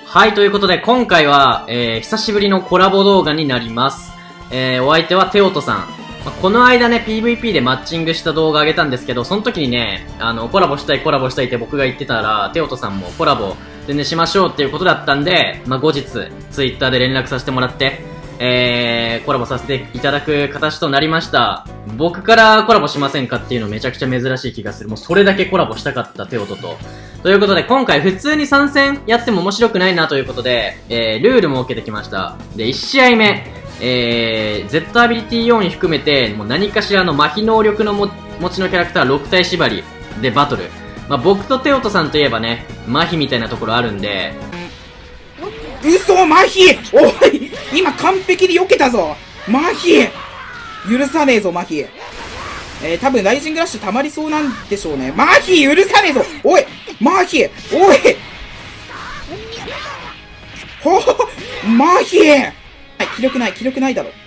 はい、ということで今回は、久しぶりのコラボ動画になります。お相手はテオトさん。この間ね、PVP でマッチングした動画あげたんですけど、その時にね、コラボしたいって僕が言ってたら、テオトさんもコラボ全然しましょうっていうことだったんで、後日、Twitter で連絡させてもらって、コラボさせていただく形となりました。僕からコラボしませんかっていうのめちゃくちゃ珍しい気がする。もうそれだけコラボしたかったテオトと。ということで今回普通に参戦やっても面白くないなということで、ルール設けてきました。で、1試合目、Z アビリティ4に含めて、もう何かしらの麻痺能力の持ちのキャラクター6体縛りでバトル。僕とテオトさんといえばね、麻痺みたいなところあるんで。 嘘、麻痺！おい！今完璧に避けたぞ！麻痺！許さねえぞ、麻痺。多分ライジングラッシュ溜まりそうなんでしょうね。麻痺！許さねえぞ！おい！麻痺！おい！ほほ！麻痺！はい、気力ないだろ。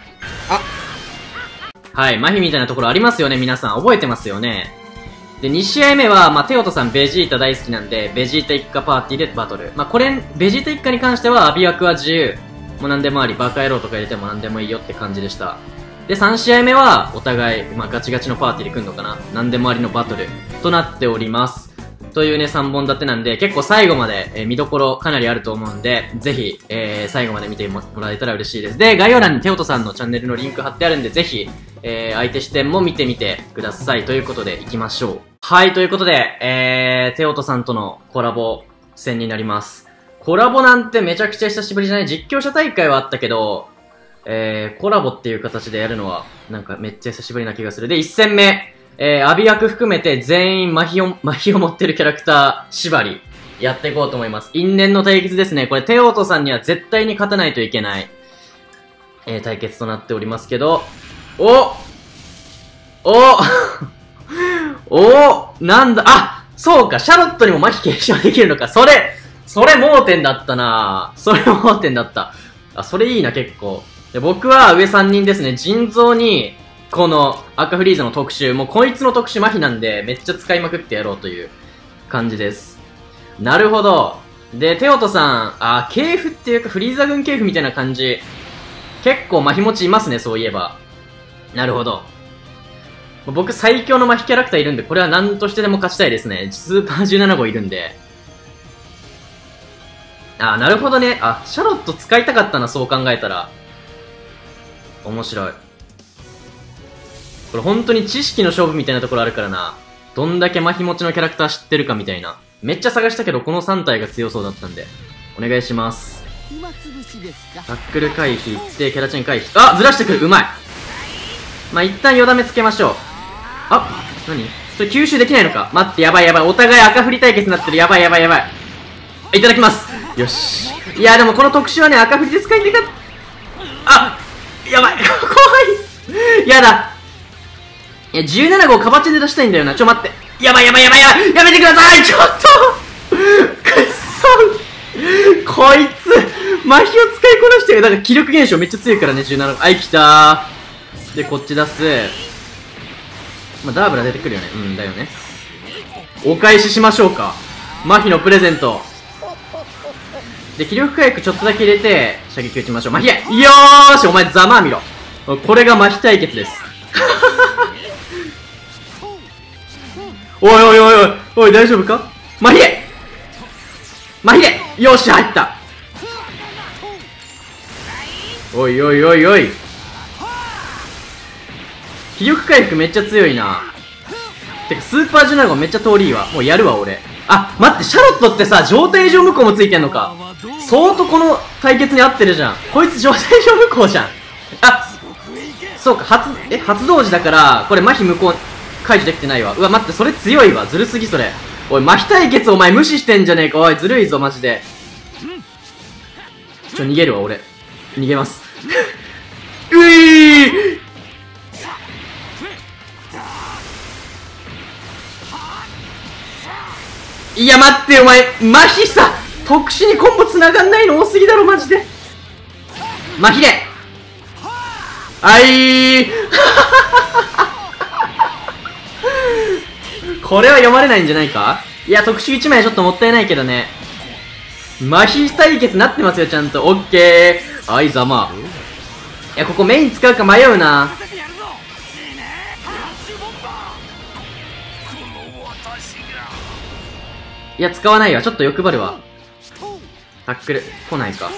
はい、麻痺みたいなところありますよね、皆さん。覚えてますよね。で、2試合目は、テオトさんベジータ大好きなんで、ベジータ一家パーティーでバトル。ベジータ一家に関しては、アビ枠は自由。もう何でもあり、バカ野郎とか入れても何でもいいよって感じでした。で、3試合目は、お互い、ガチガチのパーティーで来るのかな。何でもありのバトルとなっております。というね、3本立てなんで、結構最後まで、見どころかなりあると思うんで、ぜひ、最後まで見てもらえたら嬉しいです。で、概要欄にテオトさんのチャンネルのリンク貼ってあるんで、ぜひ、相手視点も見てみてください。ということで、行きましょう。はい、ということで、テオトさんとのコラボ戦になります。コラボなんてめちゃくちゃ久しぶりじゃない？実況者大会はあったけど、コラボっていう形でやるのは、なんかめっちゃ久しぶりな気がする。で、1戦目、アビ役含めて全員麻痺を持ってるキャラクター縛り、やっていこうと思います。因縁の対決ですね。これ、テオトさんには絶対に勝たないといけない、対決となっておりますけど、なんだ、そうか、シャロットにも麻痺継承できるのか。それ盲点だったなぁ。それ盲点だった。それいいな、結構。で、僕は上3人ですね。腎臓に、この赤フリーザの特殊、もうこいつの特殊麻痺なんで、めっちゃ使いまくってやろうという感じです。なるほど。で、テオトさん、系譜っていうか、フリーザ軍系譜みたいな感じ。結構麻痺持ちいますね、そういえば。なるほど。僕最強の麻痺キャラクターいるんで、これは何としてでも勝ちたいですね。スーパー17号いるんで。なるほどね。シャロット使いたかったな、そう考えたら。面白い。これ本当に知識の勝負みたいなところあるからな。どんだけ麻痺持ちのキャラクター知ってるかみたいな。めっちゃ探したけど、この3体が強そうだったんで。お願いします。タックル回避って、キャラチェン回避。ずらしてくる。うまい。一旦よだめつけましょう。何それ吸収できないのか。待って、やばい。お互い赤振り対決になってる。やばい。いただきます。よし。いや、でもこの特殊はね、赤振りで使いんでかやばい。怖い。やだ。いや、17号カバチェンで出したいんだよな。待って。やばい。やめてください。ちょっと。くっそ。こいつ、麻痺を使いこなしてる。だから気力減少めっちゃ強いからね、17号。来たー。で、こっち出す。ダーブラ出てくるよね。だよね。お返ししましょうか。麻痺のプレゼント。で、気力回復ちょっとだけ入れて、射撃打ちましょう。麻痺よーし、お前ざまあみろ。これが麻痺対決です。おい、大丈夫か？麻痺よーし、入った。おい。気力回復めっちゃ強いな。てか、スーパージュナゴめっちゃ通りいいわ。もうやるわ、俺。待って、シャロットってさ、状態上無効もついてんのか。相当この対決に合ってるじゃん。こいつ状態上無効じゃん。そうか、発動時だから、これ麻痺無効解除できてないわ。待って、それ強いわ。ずるすぎ、それ。おい、麻痺対決お前無視してんじゃねえか。おい、ずるいぞ、マジで。逃げるわ、俺。逃げます。いや、待って、お前、麻痺さ、特殊にコンボ繋がんないの多すぎだろ、マジで。麻痺でこれは読まれないんじゃないか。いや、特殊1枚ちょっともったいないけどね。 麻痺対決なってますよ、ちゃんと。オッケー。あいざまあ。いや、ここメイン使うか迷うな。いや、使わないわ。ちょっと欲張るわ。タックル、来ないか。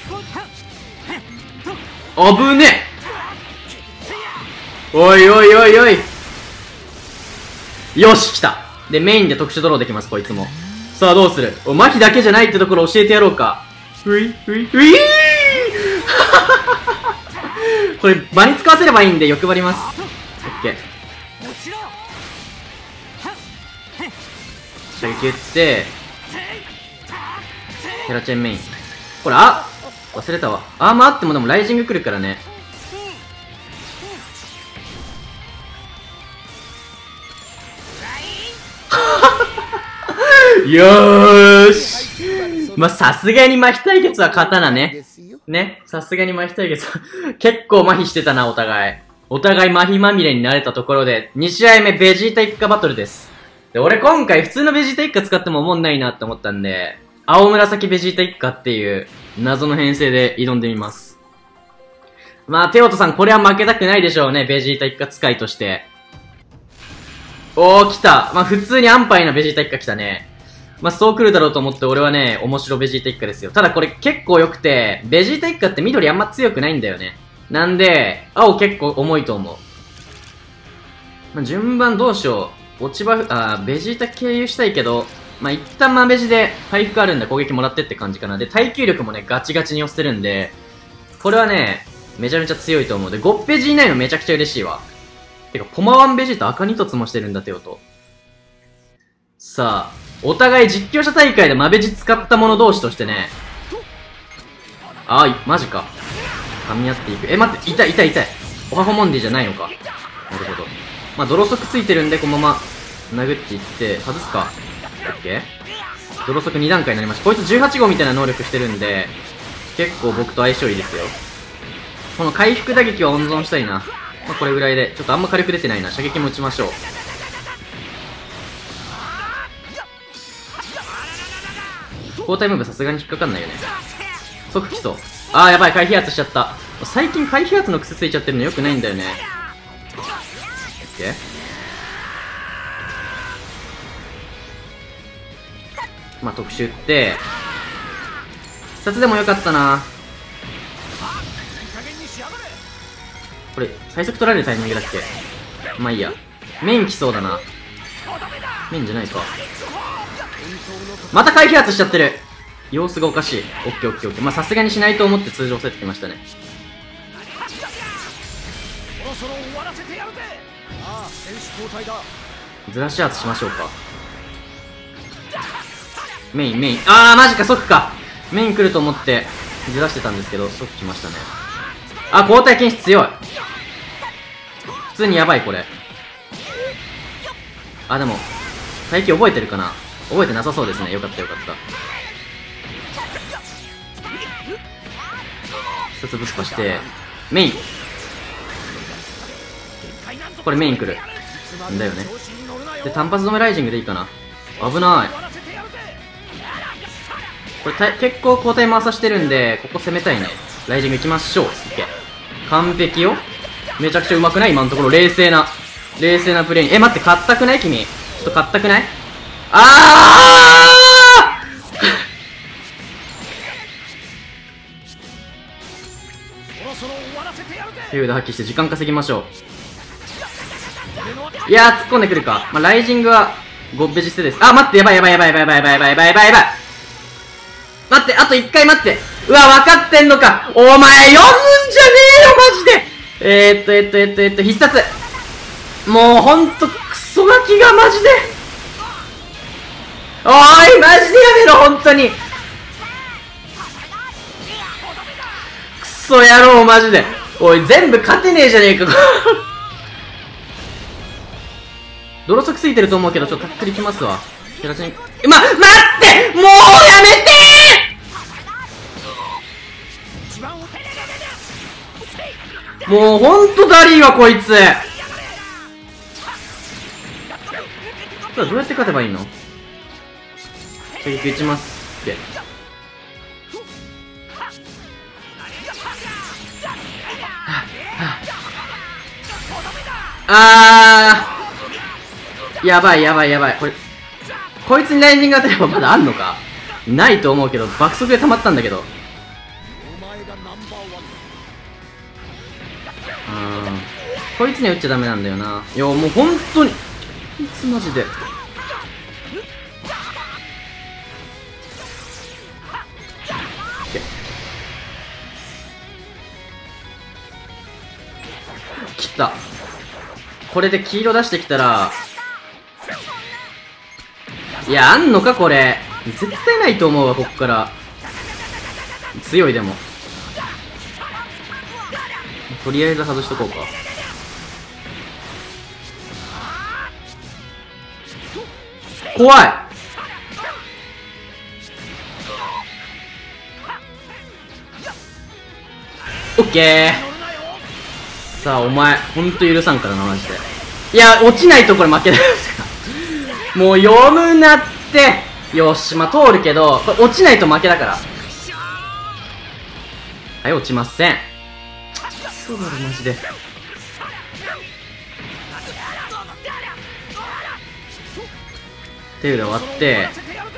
あぶねえ。おいおいおいおい。よし、来た。で、メインで特殊ドローできます、こいつも。さあ、どうする？お、麻痺だけじゃないってところ教えてやろうか。うい、うい、ういーこれ、場に使わせればいいんで、欲張ります。オッケー。射撃打って、テラチェンメイン。これ、あ忘れたわ。アーマーあってもでもライジング来るからね。よーし。まあ、さすがに麻痺対決は刀ね。ね。さすがに麻痺対決は結構麻痺してたな、お互い。お互い麻痺まみれになれたところで、2試合目ベジータ一家バトルです。で、俺今回普通のベジータ一家使っても思んないなって思ったんで、青紫ベジータ一家っていう謎の編成で挑んでみます。まあ、テオトさんこれは負けたくないでしょうね、ベジータ一家使いとして。おー、来た。まあ、普通に安牌なベジータ一家来たね。まあ、そう来るだろうと思って俺はね、面白ベジータ一家ですよ。ただこれ結構良くて、ベジータ一家って緑あんま強くないんだよね。なんで、青結構重いと思う。まあ、順番どうしよう。落ちバフ、ベジータ経由したいけど、まあ、一旦マベジで回復あるんで攻撃もらってって感じかな。で、耐久力もね、ガチガチに押してるんで、これはね、めちゃめちゃ強いと思う。で、5ベジいないのめちゃくちゃ嬉しいわ。てか、ポマワンベジータ赤2凸もしてるんだてよと。さあ、お互い実況者大会でマベジ使った者同士としてね、マジか。噛み合っていく。待って、痛い痛い痛い。オハホモンディじゃないのか。なるほど。まあ、泥速ついてるんで、このまま、殴っていって、外すか。オッケー。泥速2段階になりました。こいつ18号みたいな能力してるんで、結構僕と相性いいですよ。この回復打撃は温存したいな。まあ、これぐらいで、ちょっとあんま火力出てないな。射撃も打ちましょう。交代ムーブさすがに引っかかんないよね。即基礎。やばい、回避圧しちゃった。最近回避圧の癖ついちゃってるのよくないんだよね。オッケー。まあ、特殊打って、必殺でもよかったな。これ、最速取られるタイミングだっけ？まあいいや。メイン来そうだな。メインじゃないか。また回避圧しちゃってる。様子がおかしい。オッケーオッケーオッケー。まあさすがにしないと思って通常セットきましたね。ずらし圧しましょうか。メイン。マジか、即か。メイン来ると思ってずらしてたんですけど、即来ましたね。交代禁止強い。普通にやばい、これ。でも、耐久覚えてるかな？覚えてなさそうですね。よかったよかった。一つぶっかして、メイン。これメイン来る。んだよね。で、単発止めライジングでいいかな。危ない。これ結構交代回さしてるんで、ここ攻めたいね。ライジング行きましょう。オッケー。完璧よ。めちゃくちゃ上手くない？今のところ冷静なプレーに。待って、勝ったくない？君。ちょっと勝ったくない？フィールド発揮して時間稼ぎましょう。いやー、突っ込んでくるか。まあ、ライジングは5ベジステです。待って、やばい。待って、あと1回待って。うわ、分かってんのか。お前、読むんじゃねえよ、マジで。必殺。もう、ほんと、クソガキがマジで。おーい、マジでやめろ、ほんとに。クソ野郎、マジで。おい、全部勝てねえじゃねえか。泥速ついてると思うけど、ちょっとタックルいきますわ。待って、もうやめてー。もうほんとダリーはこいつ。どうやって勝てばいいの？射撃打ちます。オッケー。 やばいやばいやばい。こいつにライジング当てればまだあんのか。ないと思うけど、爆速で溜まったんだけど。こいつには打っちゃダメなんだよな。いや、もう本当に。こいつマジで。切った。これで黄色出してきたら、いや、あんのかこれ。絶対ないと思うわ、こっから。強いでも。とりあえず外しとこうか。怖い。オッケー。さあ、お前、ほんと許さんからな、マジで。いや、落ちないとこれ負けだよ。もう読むなって。よし、まあ、通るけど、これ落ちないと負けだから。はい、落ちません。そうだろ、マジで。手で終わって、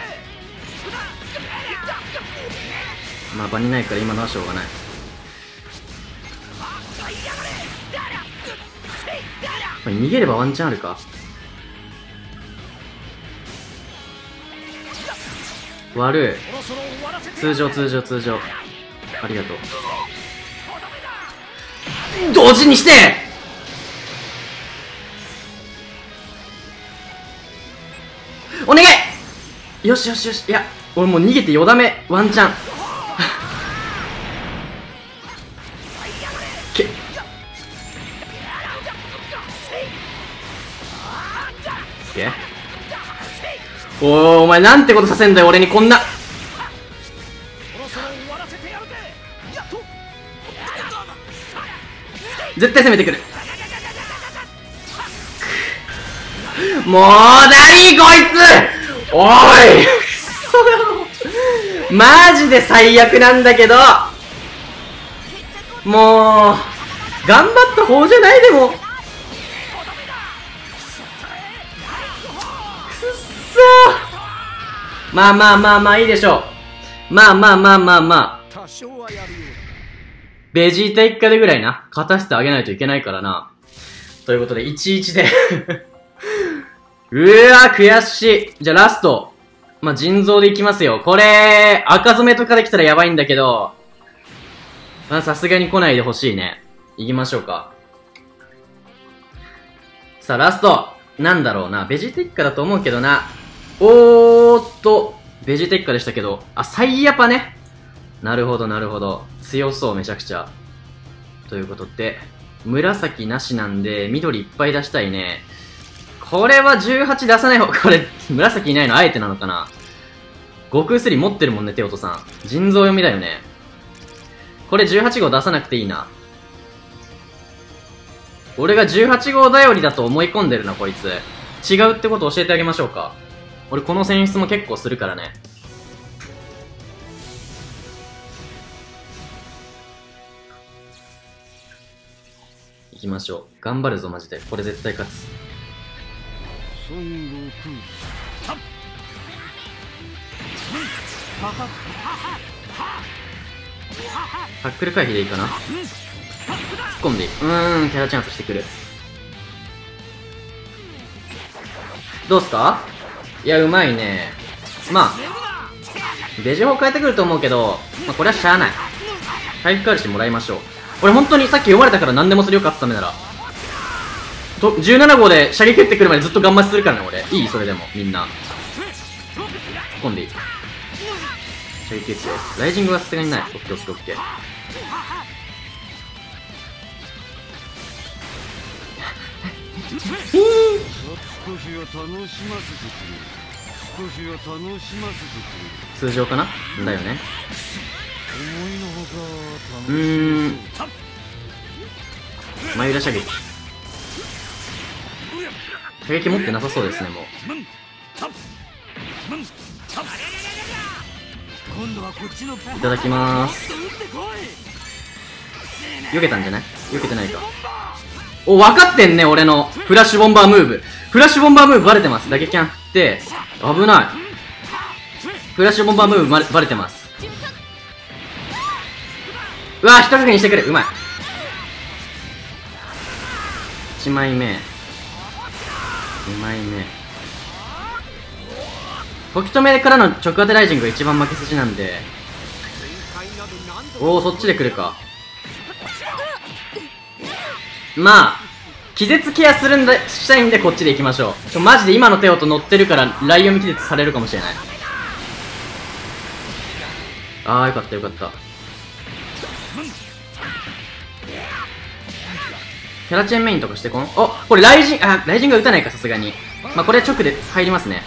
まあ、場にないから今のはしょうがない。これ逃げればワンチャンあるか。悪い。通常。ありがとう。同時にして。お願い。よし。いや、俺もう逃げてよだめ。ワンチャン。お前なんてことさせんだよ、俺にこんな。絶対攻めてくる。もう何こいつ。おいマジで最悪なんだけど。もう頑張った方じゃないでも。まあいいでしょう。まあ。ベジータ一家でぐらいな、勝たせてあげないといけないからな。ということで、1-1で。うわ、悔しい。じゃあラスト。まあ、腎臓でいきますよ。これ、赤染めとかできたらやばいんだけど、まあ、さすがに来ないでほしいね。いきましょうか。さあ、ラスト。なんだろうな。ベジータ一家だと思うけどな。ベジータ一家でしたけど、サイヤパね。なるほど。強そう、めちゃくちゃ。ということで、紫なしなんで、緑いっぱい出したいね。これは18出さない方、これ、紫いないのあえてなのかな。悟空3持ってるもんね、テオトさん。腎臓読みだよね。これ18号出さなくていいな。俺が18号頼りだと思い込んでるな、こいつ。違うってこと教えてあげましょうか。俺この選出も結構するからね。行きましょう。頑張るぞマジで。これ絶対勝つ。タックル回避でいいかな。突っ込んでいい。キャラチャンスしてくる。どうすか。いや、うまいね。まあベジ法変えてくると思うけど、まあ、これはしゃあない。回復あるしもらいましょう。俺本当にさっき読まれたから何でもするよ、勝つためなら。17号で射撃打ってくるまでずっと頑張りするからね、俺。いいそれでも、みんな。突っ込んでいい。射撃打つよ。ライジングはさすがにない。オッケー。通常かなだよね。前裏射撃。射撃持ってなさそうですね、もう。いただきまーす。避けたんじゃない？避けてないか。 お、分かってんね、俺の。フラッシュボンバームーブ。フラッシュボンバームーブバレてます。打撃キャン振って、危ない。フラッシュボンバームーブバレてます。うわ、一かけにしてくれ。うまい。1枚目。2枚目。時止めからの直当てライジングが一番負け筋なんで。おお、そっちで来るか。まあ、気絶ケアしたいんでこっちで行きましょう。マジで今のテオと乗ってるからライオン気絶されるかもしれない。あー、よかったよかった。キャラチェンメインとかしてこん。お、これライジングが打たないか、さすがに。まあ、これ直で入りますね。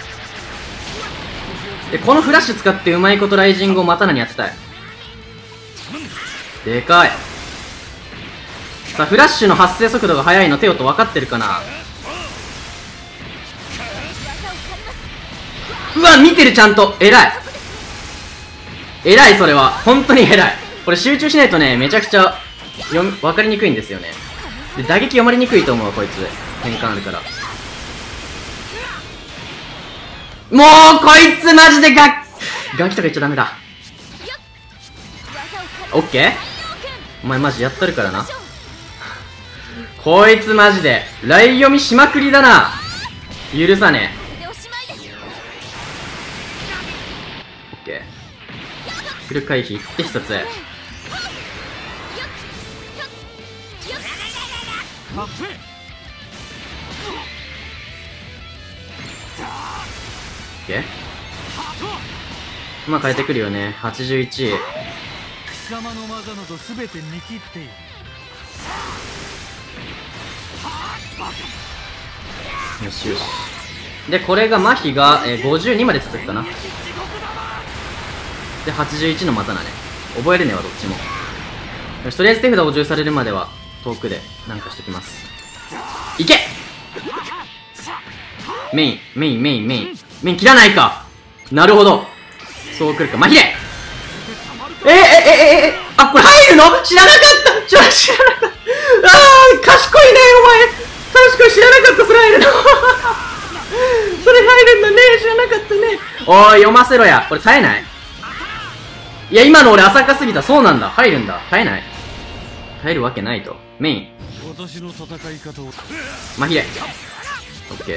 で、このフラッシュ使ってうまいことライジングを待たなにやってたい。でかい。さあ、フラッシュの発生速度が速いのテオと分かってるかな。うわ、見てる、ちゃんと。偉い。偉い、それは。本当に偉い。これ集中しないとね、めちゃくちゃ分かりにくいんですよね。で、打撃読まれにくいと思う、こいつ。変換あるから。もう、こいつマジでガキとか言っちゃダメだ。オッケー？お前マジやったるからな。こいつマジで、ライ読みしまくりだな。許さねえ。オッケー。フル回避って一つ。オッケー。まあ変えてくるよね。81。 貴様の技など全て見切っている。 よしよし。で、これが麻痺が、52まで続くかな。で、81の股だね。覚えれねえわ、どっちも。よし、とりあえず手札補充されるまでは遠くでなんかしてきます。いけ！メイン切らないか。なるほど。そう来るか。まひれ！あ、これ入るの？知らなかった！知らなかった。賢いね、お前。賢い、知らなかった、それ入るの。それ入るんだね、知らなかったね。おい、読ませろや。これ耐えない？いや、今の俺浅かすぎた。そうなんだ。入るんだ。耐えない。入るわけないと。メイン。 私の戦い方を。 まひれ。オッケー。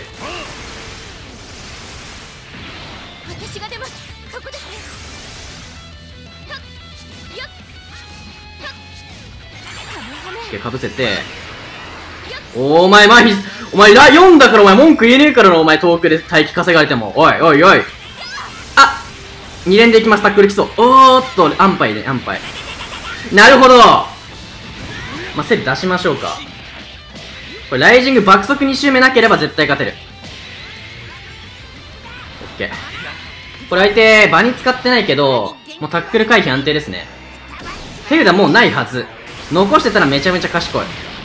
私が出ます。そこですね。 オッケー、かぶせて。お前、お前、4だからお前文句言えねえからの、お前遠くで待機稼がれても。おい。あ！ 2 連でいきます、タックル基礎。おーっと、安牌で、安牌。なるほど。まあ、セル出しましょうか。これ、ライジング爆速2周目なければ絶対勝てる。オッケー。これ相手、場に使ってないけど、もうタックル回避安定ですね。手札もうないはず。残してたらめちゃめちゃ賢い。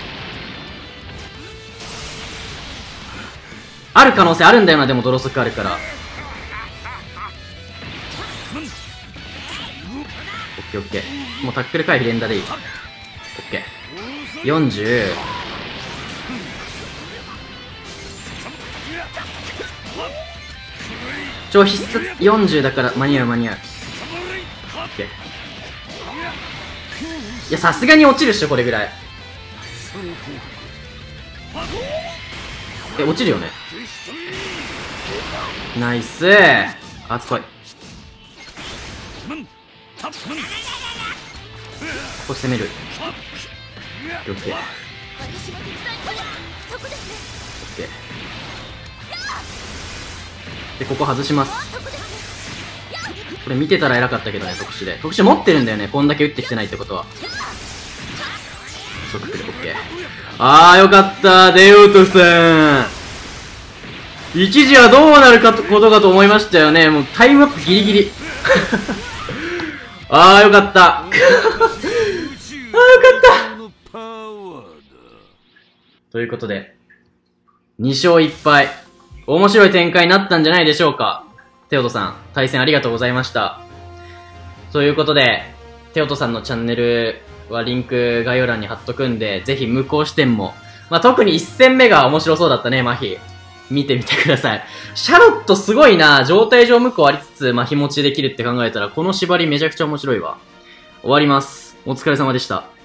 ある可能性あるんだよな、でもドロ速あるから。オッケー。もうタックル回避連打でいい。オッケー。40。超必殺40だから間に合う。オッケー。いや、さすがに落ちるっしょ、これぐらい。落ちるよね。ナイスー。あつこい。ここ攻める。オッケー。オッケー。で、ここ外します。これ見てたら偉かったけどね、特殊で。特殊持ってるんだよね、こんだけ打ってきてないってことは。オッケー。よかった、デオトさん。一時はどうなることかと思いましたよね。もうタイムアップギリギリ。よかった。よかった。ということで、2勝1敗。面白い展開になったんじゃないでしょうか。テオトさん、対戦ありがとうございました。ということで、テオトさんのチャンネルはリンク概要欄に貼っとくんで、ぜひ向こう視点もまあ、特に1戦目が面白そうだったね、麻痺。見てみてください。シャロットすごいな。状態上無効ありつつ、麻痺持ちできるって考えたら、この縛りめちゃくちゃ面白いわ。終わります。お疲れ様でした。